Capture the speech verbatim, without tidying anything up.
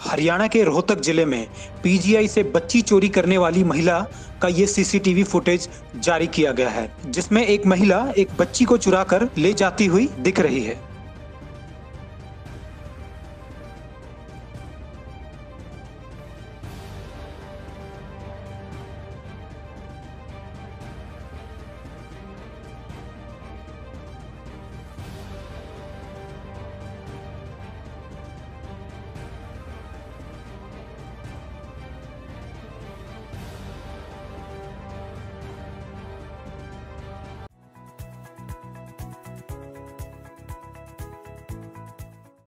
हरियाणा के रोहतक जिले में पीजीआई से बच्ची चोरी करने वाली महिला का ये सीसीटीवी फुटेज जारी किया गया है, जिसमें एक महिला एक बच्ची को चुराकर ले जाती हुई दिख रही है।